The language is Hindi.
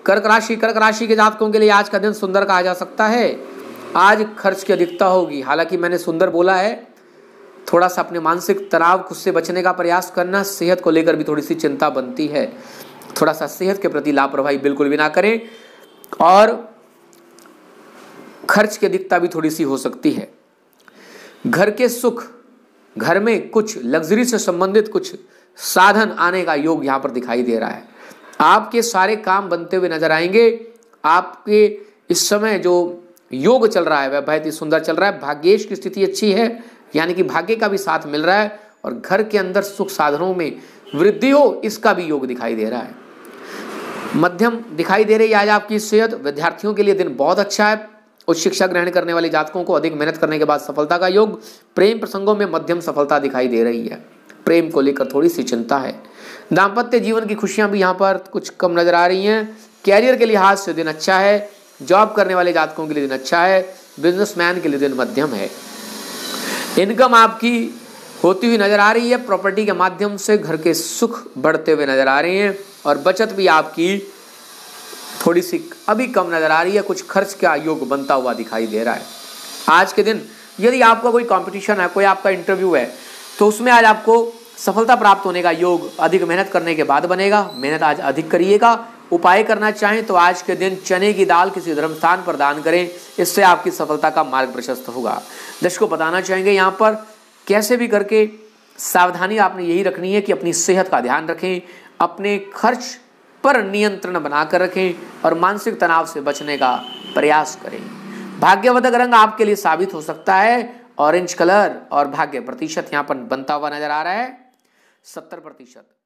कर्क राशि के जातकों के लिए आज का दिन सुंदर कहा जा सकता है। आज खर्च की अधिकता होगी, हालांकि मैंने सुंदर बोला है, थोड़ा सा अपने मानसिक तनाव खुद से बचने का प्रयास करना। सेहत को लेकर भी थोड़ी सी चिंता बनती है, थोड़ा सा सेहत के प्रति लापरवाही बिल्कुल भी ना करें, और खर्च की अधिकता भी थोड़ी सी हो सकती है। घर के सुख, घर में कुछ लग्जरी से संबंधित कुछ साधन आने का योग यहां पर दिखाई दे रहा है। आपके सारे काम बनते हुए नजर आएंगे। आपके इस समय जो योग चल रहा है वह बहुत ही सुंदर चल रहा है। भाग्येश की स्थिति अच्छी है, यानी कि भाग्य का भी साथ मिल रहा है, और घर के अंदर सुख साधनों में वृद्धि हो, इसका भी योग दिखाई दे रहा है। मध्यम दिखाई दे रही है आज आपकी सेहत। विद्यार्थियों के लिए दिन बहुत अच्छा है। उच्च शिक्षा ग्रहण करने वाले जातकों को अधिक मेहनत करने के बाद सफलता का योग। प्रेम प्रसंगों में मध्यम सफलता दिखाई दे रही है। प्रेम को लेकर थोड़ी सी चिंता है। दाम्पत्य जीवन की खुशियां भी यहाँ पर कुछ कम नजर आ रही हैं। कैरियर के लिहाज से दिन अच्छा है। जॉब करने वाले जातकों के लिए दिन अच्छा है। बिजनेसमैन के लिए दिन मध्यम है। इनकम आपकी होती हुई नजर आ रही है। प्रॉपर्टी के माध्यम से घर के सुख बढ़ते हुए नजर आ रहे हैं, और बचत भी आपकी थोड़ी सी अभी कम नजर आ रही है। कुछ खर्च का योग बनता हुआ दिखाई दे रहा है। आज के दिन यदि आपका कोई कंपटीशन है, कोई आपका इंटरव्यू है, तो उसमें आज आपको सफलता प्राप्त होने का योग अधिक मेहनत करने के बाद बनेगा। मेहनत आज अधिक करिएगा। उपाय करना चाहें तो आज के दिन चने की दाल किसी धर्म स्थान पर दान करें, इससे आपकी सफलता का मार्ग प्रशस्त होगा। दर्शकों को बताना चाहेंगे यहाँ पर कैसे भी करके सावधानी आपने यही रखनी है कि अपनी सेहत का ध्यान रखें, अपने खर्च पर नियंत्रण बनाकर रखें, और मानसिक तनाव से बचने का प्रयास करें। भाग्यवर्धक रंग आपके लिए साबित हो सकता है ऑरेंज कलर, और भाग्य प्रतिशत यहाँ पर बनता हुआ नजर आ रहा है 70%।